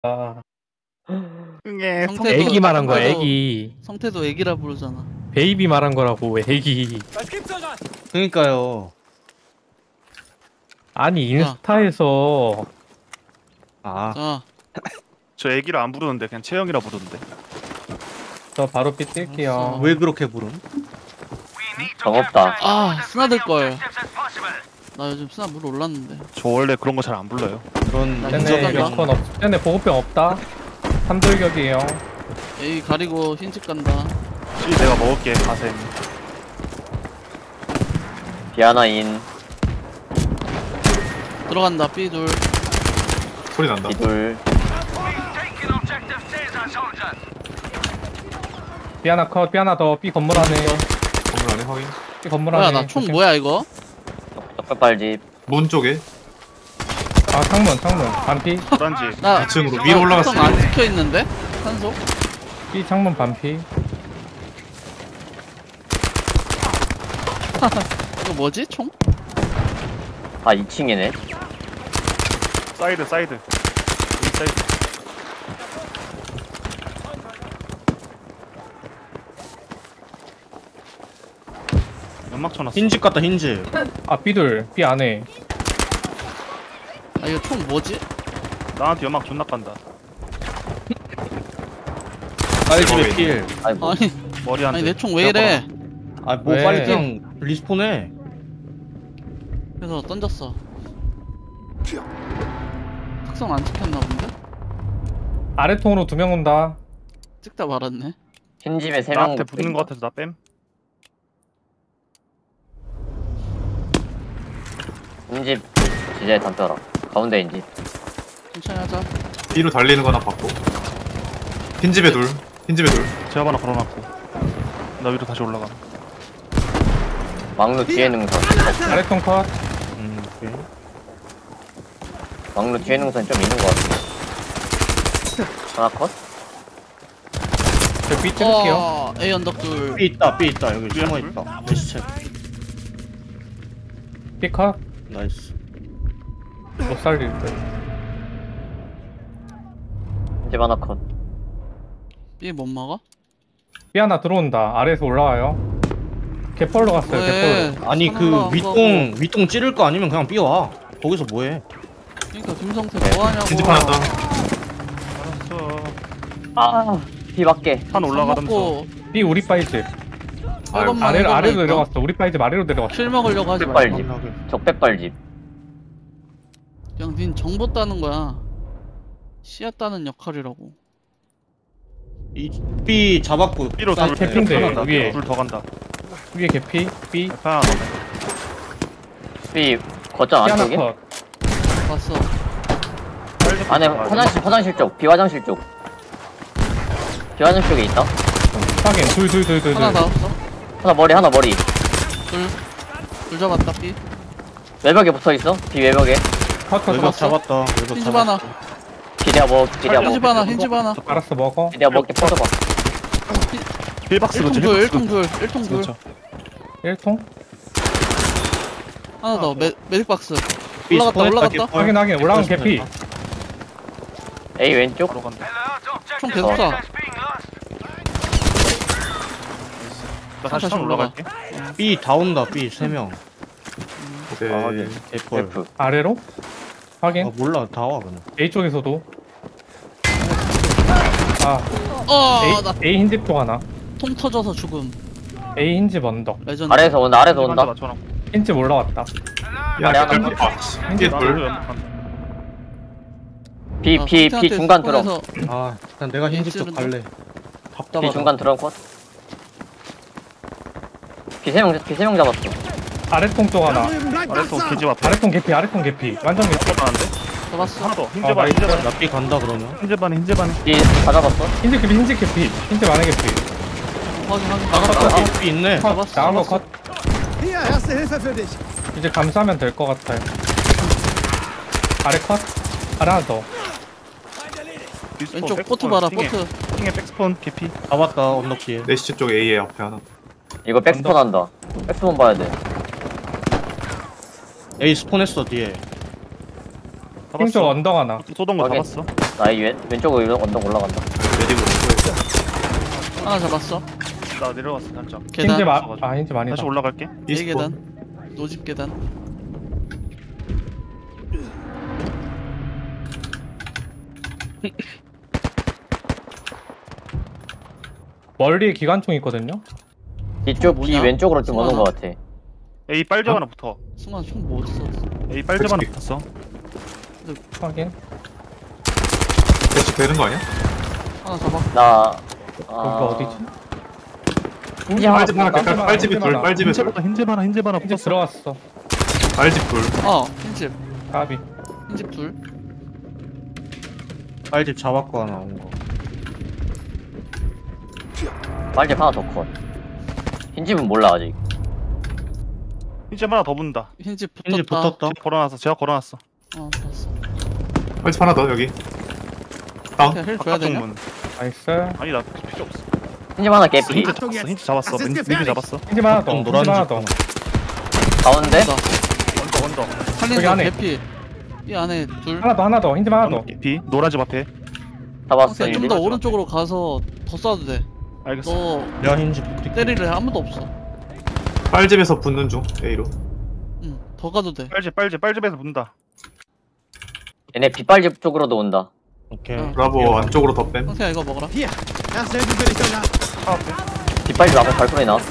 아, 응애 성태도- 애기 말한 거야, 성태도- 애기. 성태도 애기라 부르잖아. 베이비 말한 거라고, 애기. 그니까요. 아니, 인스타에서. 아, 자, 저 애기를 안 부르는데 그냥 채영이라 부르는데. 저 바로 삐 뛸게요. 왜 그렇게 부름? 정없다. 아 스나들 걸. 나 요즘 스나 물 올랐는데. 저 원래 그런 거 잘 안 불러요. 그런 나 쟤네 인정한다. 몇건 없, 쟤네 보급병 없다. 삼돌격이에요. A 가리고 흰집 간다. C 내가 먹을게 가셈. 비아나인 들어간다 B 둘. 소리 난다. 비둘. 삐 하나 컷, 삐 하나 더, 삐 건물 안에. 건물 안에 확인. 삐 건물 뭐야 안에. 나 총 뭐야 이거? 떡밥발집. 문 쪽에 아, 창문. 반피. 불안지. 나 2층으로 위로 올라갔어. 안 찍혀 있는데? 산소? 삐 창문 반피. 이거 뭐지 총? 아 2층이네. 사이드. 여기 사이드. 연막 쳐놨어. 흰집 같다, 흰집. 아, 삐둘. 삐 안에. 아 이거 총 뭐지? 나한테 연막 존나 깐다. 빨집에 필. 아니 뭐 아니 머리 한 대. 아니 내 총 왜 이래? 아, 뭐 왜? 빨리 그냥 리스폰해. 그래서 던졌어. 특성 안 찍혔나 본데? 아래 통으로 2명 온다. 찍다 말았네. 흰집에 3명 나한테 붙는 거 같아서 나 뺨. 흰집 지자에 담벼라. 가운데 흰집. 천천히 하자. B로 달리는 거 하나 봤고. 흰집에 둘. 제압 하나 걸어놨고. 나 위로 다시 올라가. 막루 뒤에 능선. 아래 통 컷. 오케이. 막루 뒤에 능선 좀 있는 것 같아. 하나 컷? 저 삐 찍을게요. A 언덕 둘. B 있다. 여기 숨어 있다. 레시체. 삐 컷. 나이스. 못 살릴 듯. 흰집 하나 컷. B 못 먹어? 삐 하나 들어온다. 아래에서 올라와요. 개펄로 갔어요, 왜? 개펄로. 아니, 하나 그 올라간 윗동 찌를 거 아니면 그냥 삐와. 거기서 뭐해? 그러니까 김성태 뭐하냐고. 흰집 하나 더. 알았어. 아, 비 밖에. 산 올라가면서. 먹고 삐 우리 빠이집. 빨간만 아래로 해달라니까. 내려갔어. 우리 빠이집 아래로 내려갔어. 킬 먹으려고 하지 말고. 백발집. 적백발집. 그냥 닌 정보 따는 거야. 씨앗 따는 역할이라고. B 잡았고. B로 사이트 둘. 개핀데, 하나 더. 위에. 둘 더 간다. 위에 개피. 삐. F 하나 더. B 거점 삐 하나 안쪽에? 컷. 봤어. 안에 화장실 쪽. B 화장실 쪽. B 화장실 쪽에 있다. 확인. 둘. 하나 더 없어. 하나 머리. 둘 잡았다 B. 외벽에 붙어 있어. B 외벽에. 컷. 외벽 잡았다. 외벽 흰집 하나. 기대야 먹. 흰집 하나. 흰집 하나. 알았어, 먹어. 기대야 먹게 퍼져봐. 1박스 1통 그치? 둘. 1통 둘. 1통 둘. 그렇죠. 1통. 하나 더. 매직 박스. B 올라갔다. 스폰했다, 올라갔다. 확인. 올라간 개피. A 왼쪽. 들어간다. 총 계속 쏴. 나 다시 산 올라갈게. B 다 온다. B 3명. 네. 아, 네. 개펄. F. 아래로. 확인. 아, 몰라. 다 와, 그냥. A 쪽에서도. 아, 나 A 흰집 쪽 하나. 통 터져서 죽음. A 흰집 언덕. 레전드. 아래에서 온다. 맞춰놓고. 흰집 올라왔다. 야, 아래 하나 흰집. 흰집 나도 둘. 연막한다. B 중간 들어. 아, 일단 내가 흰집 쪽 갈래. B 답답하다. 중간 들어 컷. B 3명 잡았어. 아래통 쪽 하나. 아래서 개집 앞에. 아래통 개피. 완전 개피. 가는데? 잡았어. 하나 더. 아, 흰제반, 흰제반. 나 B 간다, 그러면. 흰제반에. B 다 잡았어. 흰집 개피. 흰집 안에 개피. 확인. 나갔다. 나갔다. B 있네. 컷. 잡았어, 나간 거 잡았어. 컷. Hier, erste Hilfe für dich. 이제 감싸면 될 것 같아요. 아래 컷. 아래 하나 더. 왼쪽 포트 봐라. 포트. 핑에 백스폰 개피. 잡았다, 언덕 뒤에. 내시체 쪽 A에 앞에 하나. 이거 백스폰 한다. 백스폰 봐야 돼. A 스폰했어, 뒤에. 흰쪽 언덕 하나. 쏘던 거 확인. 잡았어. 나이 왼쪽으로 언덕 올라간다. 내리고 하나 잡았어. 나 내려갔어 살짝. 힌지 계단. 힌지 많이 다시 다 올라갈게. A 계단. 노집 계단. 멀리에 기관총 있거든요. 뒤쪽 B 뭐냐? 왼쪽으로 좀 오는 수많아. 것 같아. A 빨집 하나 붙어. 순간 총못 써. A 빨집 하나 그치. 붙었어. 확인. 대치 되는 거 아니야? 하나 잡아. 나 여기가 아... 어디지? 힌지 하나 빨집 하나 붙었다. 깔 빨집이 둘 하나. 빨집에 둘 힌집 하나 힌지 붙었어. 들어왔어. 빨집 둘 흰집. 까비. 흰집 둘. 빨집 잡았고 하나 온 거. 빨집 하나 더 컷. 흰집은 몰라 아직. 힌집 하나 더 붙는다. 흰집 붙었다. 힌집 붙었다. 제가 걸어놨어. 봤어. 빨집 하나 더 여기 다운 그냥 힐 줘야 되냐? 바깥쪽 문. 나이스. 아니 나 필요 없어. 흰집 하나 개피. 힌집 잡았어. 민비 잡았어. 힌지 하나 더. 좀 힌지 노란 하나 집 더. 가운데? 언더. 여기 살린다 안에. 개피. 이 안에 둘. 하나 더. 힌지 하나 더. B 노란 집 앞에. 잡았어. 좀 이제. 더 오른쪽으로 가서 더 쏴도 돼. 알겠어. 너 내가 힌집 붙을게. 때리래 아무도 없어. 빨집에서 붙는 중 A로 응, 더 가도 돼. 빨집에서 붙는다. 얘네 빗발집 쪽으로도 온다. 오케이. 어. 브라보 안쪽으로 더뺀 형태야 이거 먹어라. 빗발집 앞에 발소리 나.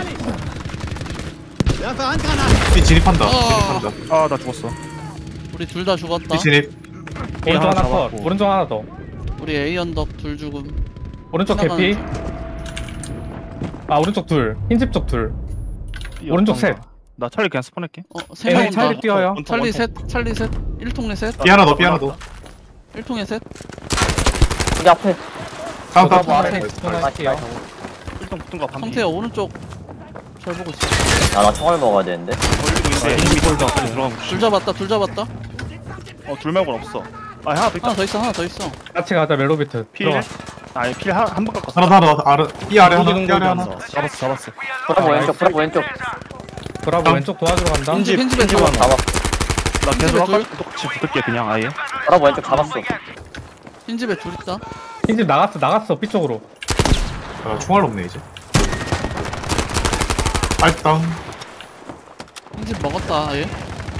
B 진입한다 어. 진입한다 아 나 죽었어. 우리 둘 다 죽었다. B 진입 오른쪽 하나 하나 컷. 잡았고. 오른쪽 하나 더. 우리 A 언덕 둘 죽음. 오른쪽 지나가는 개피. 중. 아 오른쪽 둘. 흰집 쪽 둘. 오른쪽 셋. 나 찰리 그냥 스폰할게. 세 명 얘네 온다. 찰리 뛰어요. 찰리 셋. 찰리 셋. 1통에 셋. B 하나 더 B 하나 더 1통에 셋. 여기 앞에. 다운 다운 저도 앞에 다운 집중할게요. 1등 붙은 거 반피. 성태야 오른쪽 잘 보고 있어. 나 총알 먹어야 되는데. 걸리고 있는데 이미 돌다 빨리 들어가고. 둘 잡았다. 둘 잡았다. 둘 말고는 없어. 아 하나 더 있다. 하나 더 있어. 하나 더 있어. 같이 가자 멜로비트. 필. 들어와. 아니 필한번 깎았어. 하나 아래 B 아래 하나 B 아래 하나 잡았어. 브라보 왼쪽. 브라보 왼쪽. 브라보 다음. 왼쪽 도와주러 간다. 흰집 흰집에 흰집 들어. 하나 잡았어. 나 계속 흰집에 아까 똑같이 붙을게 그냥 아예. 브라보 왼쪽 잡았어. 흰집에 둘 있다. 흰집 나갔어. B 쪽으로. 아, 총알 없네 이제 빨집 다운 흰집 먹었다. 얘.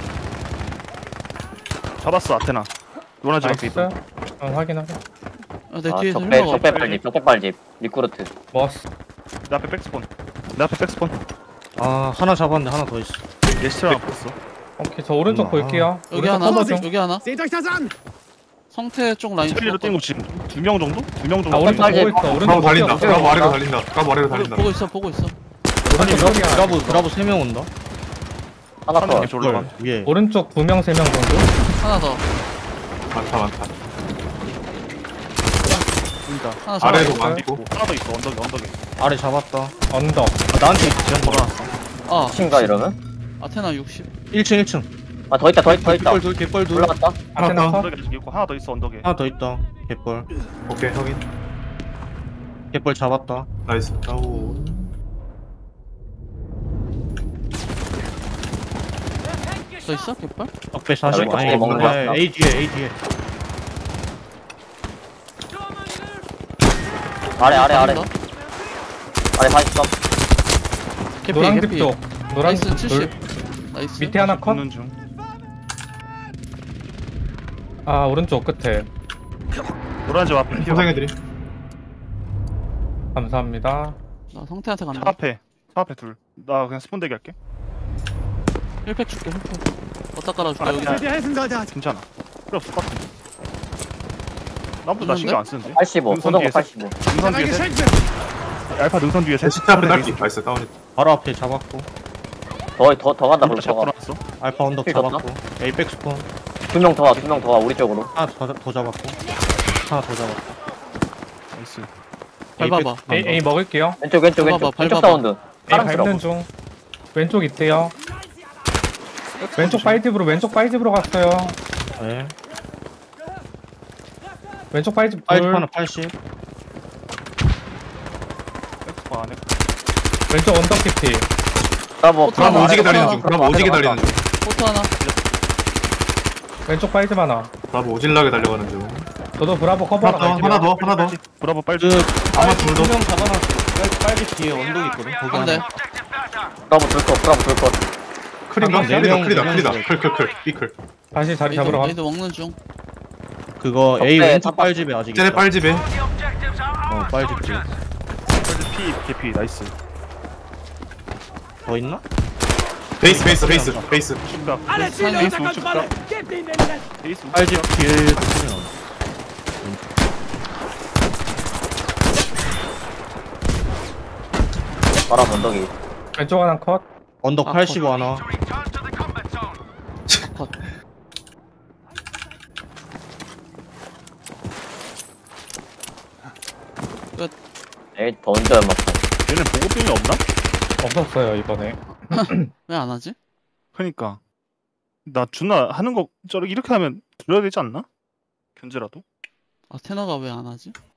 잡았어 아테나. 노란 집 앞에 나이스. 있다. 확인하게. 내 아, 뒤에서 힐 적배 먹어. 적배발집. 적배발집. 리크루트. 먹었어. 내 앞에 백스폰. 내 앞에 백스폰. 아 하나 잡았는데 하나 더 있어. 예스트랑 하나 붙었어. 오케이 저 오른쪽 볼게요. 여기 오른쪽 하나. 커버 중. 여기 하나. 성태 쪽 라인 찰리로 뛴거 지금 2명 정도? 2명 정도. 아 오른쪽 빨리. 보고 있어. 브라보 오른쪽 달린다 뛰어. 브라보 아래로 달린다 브라보 아래로 달린다 보고 있어. 보고 있어. 오른쪽 소리야. 브라보 3명 온다. 하나 한 명 더. 계속 올라가. 위에. 오른쪽 2명 3명 정도. 하나 더. 많다 보인다. 하나 잡아. 아래로 있어요? 많고 하나 더 있어 언덕에. 아래 잡았다. 언덕. 아, 나한테 지금 걸어놨어. 아, 친가 이러면? 아테나 60. 1층 1층. 아 더 있다. 더 있다. 깃벌 둘 깃벌 둘. 올라갔다. 하나 아테나 다운 컷. 언덕에 아직 있고 하나 더 있어 언덕에. 하나 더 있다. 깃벌. 오케이 확인 깃벌 잡았다. 나이스 아우 더 있어? 깃발? 적배 40. 왼쪽 아니 뒤에 먹는 거 네, 같다. A 뒤에 A 뒤에. 아래. 아래 더. 43. 개피 노란집 개피. 쪽. 나이스 노란집 70. 둘. 나이스. 밑에 하나 컷. 붙는 중. 아 오른쪽 끝에. 노란 집 앞에 피어. 고생해드림 감사합니다. 나 성태한테 차 간다. 앞에. 차 앞에 둘. 나 그냥 스폰 대기 할게. 힐팩 줄게 힐팩. 어디다 깔아줄까 여기. 괜찮아. 필요 없어. 빡. 나부터 나 신경 안 쓰는데. 85. 능선 소동거 뒤에 85. 능선 뒤에 셋. 알파 능선 뒤에 셋. 시트 앞에 딸기 나이스 다운이 바로 앞에 잡았고. 더 간다. 그럼 잘 더 가. 들어왔어. 알파 언덕 힐 잡았고. A 백스폰. 2명 더 와. 2명 더 와. 우리 쪽으로. 하나 더 잡았고. 하나 더 잡았고. 나이스. 밟아봐. A 먹을게요. 왼쪽 밟아봐, 왼쪽 밟아봐. 사운드. A 사람스러워. 밟는 중. 왼쪽 있대요. 왼쪽 왼쪽 빨집으로 갔어요. 네. 왼쪽 빨집 빨집 둘. 하나 80. 백스폰 안에. 왼쪽 언덕 깊이. 브라보. 브라보 하나, 오지게 하나, 달리는 중 브라보 오지게 달리는 중 포트 하나. 왼쪽 빨집 하나. 브라보 오질나게 달려가는 중 저도 브라보 커버하러 하나 갈게요. 더, 하나 더. 브라보 빨리. 아마 둘 더. 두명 잡아놨어. 빨리 뒤에 언덕 있거든. 거기 한 대. 하나. 브라보 둘컷 브라보 둘컷 크린가? 네 명, 크리다, 네 크리다. 명 클. 삐클. 다시 자리 잡으러 가. 얘도 먹는 중. 그거 A 네, 왼쪽 잡아. 빨집에 아직 쟤네 있어. 빨집에. 빨집 뒤. 피, 개피, 나이스. 더 있나? 베이스. 축각. 사냥. 베이스 우측각. 베이스 우측각. 빨집 뒤에 소리 나네. 바람 언덕이 왼쪽 하나 컷. 언덕 아, 85 하나. 컷. 에이 더 얹어야 막 얘는 보급병이 없나? 없었어요 이번에. 왜 안 하지? 그니까. 나 준아 하는 거 저렇게 이렇게 하면 들어야 되지 않나? 견제라도? 아 테너가 왜 안 하지?